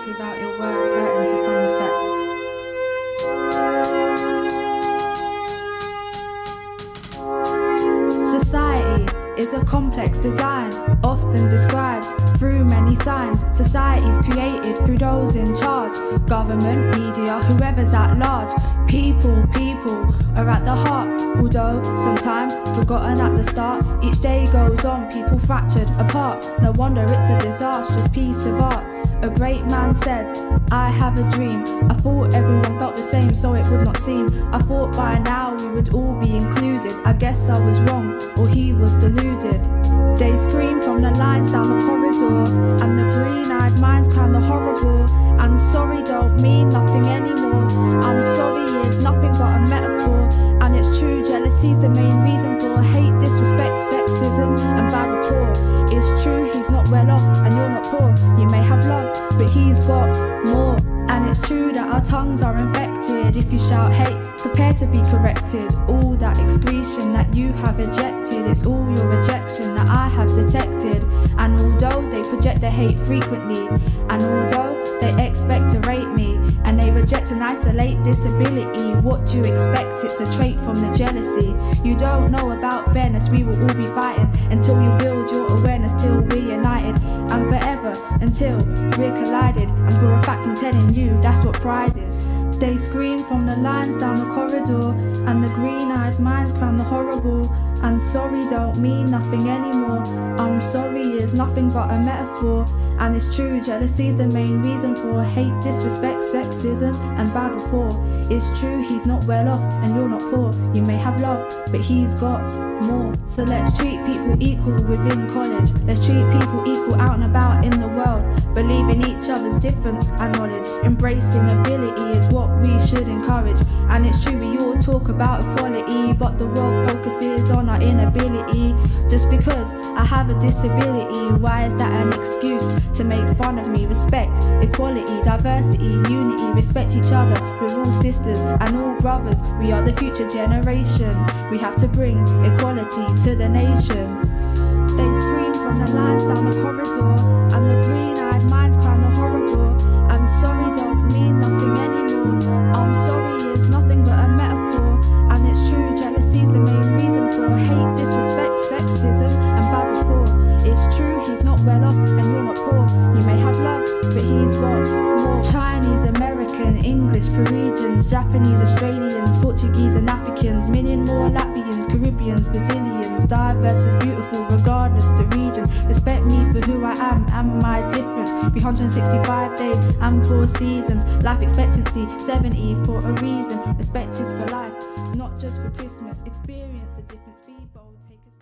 without your words hurting to some effect. Society is a complex design, often described through many signs. Society is created through those in charge, government, media, whoever's at large. People are at the heart, although sometimes forgotten at the start. Each day goes on, people fractured apart. No wonder it's a disastrous piece of art. A great man said, I have a dream. I thought everyone felt the same, so it would not seem. I thought by now we would all be included. I guess I was wrong, or he was deluded. They scream from the lines down the corridor, and the green-eyed minds crown the horrible. And sorry don't mean nothing anymore. I'm sorry is nothing but a metaphor. And it's true, jealousy's the main reason for hate, disrespect, sexism and bad rapport. It's true, he's not well off and you're not poor. You may have love, but he's got more. And it's true that our tongues are infected. If you shout hate, prepare to be corrected. All that excretion that you have ejected, it's all your rejection that I have detected. And although they project their hate frequently, and although they expect to rate me, and they reject and isolate disability, what do you expect? It's a trait from the jealousy. You don't know about fairness, we will all be fighting until you build your awareness, till we're united, and forever until we're collided. And for a fact I'm telling you, that's what pride is. They scream from the lines down the corridor, and the green-eyed minds crown the horrible. And sorry don't mean nothing anymore. I'm sorry is nothing but a metaphor. And it's true, jealousy's the main reason for hate, disrespect, sexism and bad rapport. It's true, he's not well off and you're not poor. You may have love, but he's got more. So let's treat people equal within college. Let's treat people equal out and about in the world. Believe in each other's difference and knowledge. Embracing ability is what we should encourage. And it's true, we all talk about equality, but the world focuses on our inability. Just because I have a disability, why is that an excuse to make fun of me? Respect, equality, diversity, unity, respect each other. We're all sisters and all brothers. We are the future generation. We have to bring equality to the nation. They scream from the lines down the corridor, and the green-eyed minds crown the horrible. And sorry don't mean nothing anymore. I'm sorry is nothing but a metaphor. And it's true, jealousy's the main reason for hate, disrespect, sexism and bad rapport. It's true, he's not well off and you're not poor. You may have love, but he's got more. Chinese, American, English, Parisians, Japanese, Australians, Portuguese and Africans, million more Latvians, Caribbeans, Brazilians. Diverse is beautiful regardless the region. Respect me for who I am and my difference. 365 days and 4 seasons. Life expectancy 70 for a reason. Respect is for life, not just for Christmas. Experience the difference, be bold, take a